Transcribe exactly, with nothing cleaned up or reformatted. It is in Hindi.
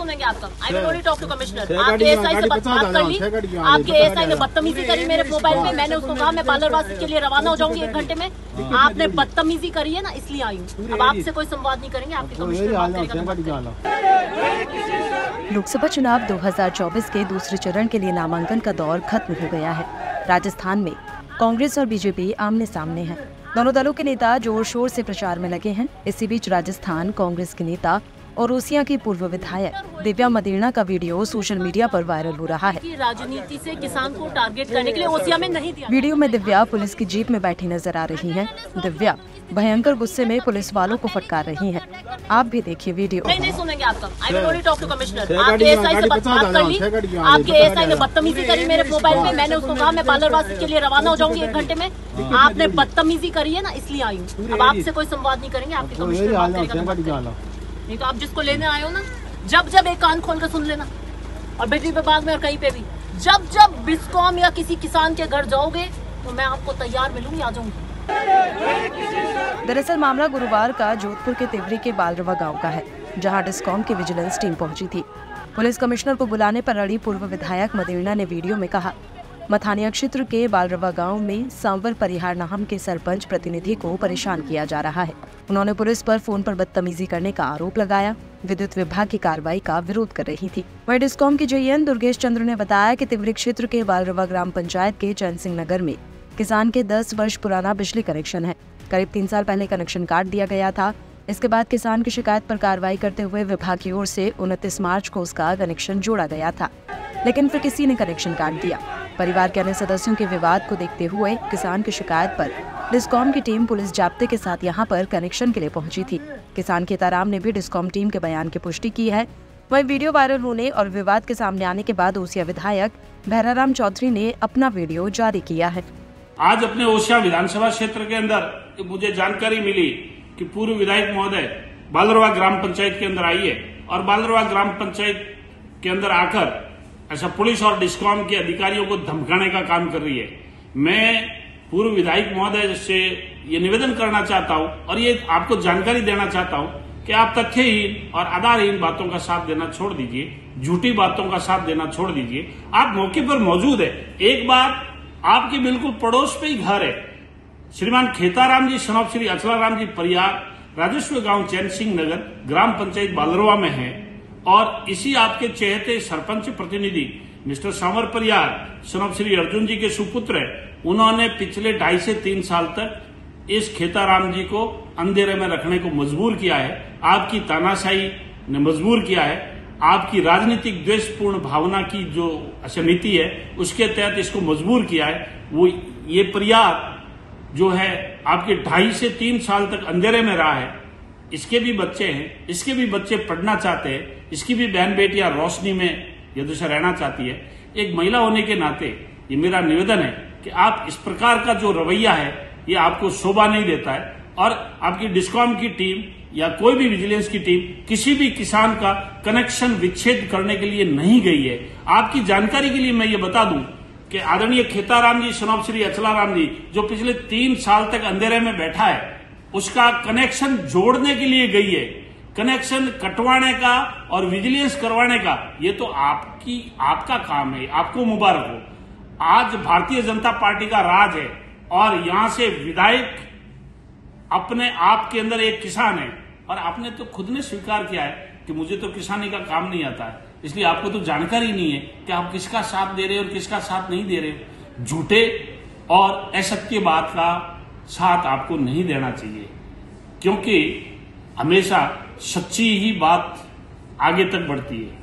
सुनेंगे आपका। I will only talk to commissioner. आपके एएसआई से बात कर ली, आपके एएसआई ने बदतमीजी करी मेरे मोबाइल पे। मैंने उसको कहा मैं पार्लरवास के लिए रवाना हो जाऊंगी एक घंटे में। आपने बदतमीजी करी है ना, इसलिए आई हूँ। अब आपसे कोई संवाद नहीं करेंगे, आपके कमिश्नर बात करेगा। लोकसभा चुनाव दो हज़ार चौबीस के दूसरे चरण के लिए नामांकन का दौर खत्म हो गया है। राजस्थान में कांग्रेस और बीजेपी आमने सामने हैं। दोनों दलों के नेता जोर शोर से प्रचार में लगे हैं। इसी बीच राजस्थान कांग्रेस के नेता और ओसिया की पूर्व विधायक दिव्या मदेरणा का वीडियो सोशल मीडिया पर वायरल हो रहा है। राजनीति से किसान को टारगेट करने के लिए ओसिया में नहीं दिया। वीडियो में दिव्या पुलिस की जीप में बैठी नजर आ रही हैं। दिव्या भयंकर गुस्से में पुलिस वालों को फटकार रही हैं। आप भी देखिए वीडियो। नहीं नहीं सुनेंगे आपका। I will only talk to commissioner. आपके एएसआई से बात कर ली, आपके एएसआई ने बदतमीजी करी मेरे मोबाइल पे। मैंने उसको कहा मैं पार्लरवास के लिए रवाना हो जाऊंगी एक घंटे में। आपने बदतमीजी करी है ना, इसलिए आई हूँ। अब आपसे कोई संवाद नहीं करेंगे, आपके कमिश्नर बात करेगा। नहीं तो आप जिसको लेने आए हो ना, जब जब एक कान खोल कर सुन लेना, और बिजली विभाग में और कहीं पे भी जब जब बिस्कॉम या किसी किसान के घर जाओगे तो मैं आपको तैयार मिलूंगी, आ जाऊंगी। दरअसल मामला गुरुवार का जोधपुर के तिवरी के बालरवा गांव का है, जहां डिस्कॉम की विजिलेंस टीम पहुंची थी। पुलिस कमिश्नर को बुलाने पर अड़ी पूर्व विधायक मदेरणा ने वीडियो में कहा, मथानिया क्षेत्र के बालरवा गांव में सांवर परिहार नाम के सरपंच प्रतिनिधि को परेशान किया जा रहा है। उन्होंने पुलिस पर फोन पर बदतमीजी करने का आरोप लगाया। विद्युत विभाग की कार्रवाई का विरोध कर रही थी। वहीं डिस्कॉम के जेईएन दुर्गेश चंद्र ने बताया कि तिवरी क्षेत्र के बालरवा ग्राम पंचायत के चैन सिंह नगर में किसान के दस वर्ष पुराना बिजली कनेक्शन है। करीब तीन साल पहले कनेक्शन काट दिया गया था। इसके बाद किसान की शिकायत पर कार्रवाई करते हुए विभाग की ओर से उनतीस मार्च को उसका कनेक्शन जोड़ा गया था, लेकिन फिर किसी ने कनेक्शन काट दिया। परिवार के अन्य सदस्यों के विवाद को देखते हुए किसान की शिकायत पर डिस्कॉम की टीम पुलिस जाब्ते के साथ यहां पर कनेक्शन के लिए पहुंची थी। किसान केताराम ने भी डिस्कॉम टीम के बयान की पुष्टि की है। वहीं वीडियो वायरल होने और विवाद के सामने आने के बाद ओसिया विधायक भैराराम चौधरी ने अपना वीडियो जारी किया है। आज अपने ओसिया विधानसभा क्षेत्र के अंदर मुझे जानकारी मिली कि पूर्व विधायक महोदय बालरवा ग्राम पंचायत के अंदर आई है और बालरवा ग्राम पंचायत के अंदर आकर ऐसा पुलिस और डिस्कॉम के अधिकारियों को धमकाने का काम कर रही है। मैं पूर्व विधायक महोदय से ये निवेदन करना चाहता हूं और ये आपको जानकारी देना चाहता हूं कि आप तथ्यहीन और आधारहीन बातों का साथ देना छोड़ दीजिए, झूठी बातों का साथ देना छोड़ दीजिए। आप मौके पर मौजूद है। एक बात, आपके बिल्कुल पड़ोस पे ही घर है। श्रीमान खेताराम जी सनॉफ श्री अचलाराम जी परियार राजस्व गांव चैन सिंह नगर ग्राम पंचायत बालरवा में है और इसी आपके चहेते सरपंच प्रतिनिधि मिस्टर सांवर परियार सनॉफ श्री अर्जुन जी के सुपुत्र है। उन्होंने पिछले ढाई से तीन साल तक इस खेताराम जी को अंधेरे में रखने को मजबूर किया है। आपकी तानाशाही ने मजबूर किया है। आपकी राजनीतिक द्वेषपूर्ण भावना की जो नीति है उसके तहत इसको मजबूर किया है। वो ये परियार जो है आपके ढाई से तीन साल तक अंधेरे में रहा है। इसके भी बच्चे हैं, इसके भी बच्चे पढ़ना चाहते हैं, इसकी भी बहन बेटियां रोशनी में यदुषा रहना चाहती है। एक महिला होने के नाते ये मेरा निवेदन है कि आप इस प्रकार का जो रवैया है ये आपको शोभा नहीं देता है और आपकी डिस्कॉम की टीम या कोई भी विजिलेंस की टीम किसी भी किसान का कनेक्शन विच्छेद करने के लिए नहीं गई है। आपकी जानकारी के लिए मैं ये बता दूं कि आदरणीय खेताराम जी सनॉफ श्री अचलाराम जी जो पिछले तीन साल तक अंधेरे में बैठा है, उसका कनेक्शन जोड़ने के लिए गई है। कनेक्शन कटवाने का और विजिलेंस करवाने का ये तो आपकी आपका काम है, आपको मुबारक हो। आज भारतीय जनता पार्टी का राज है और यहां से विधायक अपने आप के अंदर एक किसान है और आपने तो खुद ने स्वीकार किया है कि मुझे तो किसानी का काम नहीं आता है, इसलिए आपको तो जानकारी नहीं है कि आप किसका साथ दे रहे हो और किसका साथ नहीं दे रहे। झूठे और असत्य बात का साथ आपको नहीं देना चाहिए, क्योंकि हमेशा सच्ची ही बात आगे तक बढ़ती है।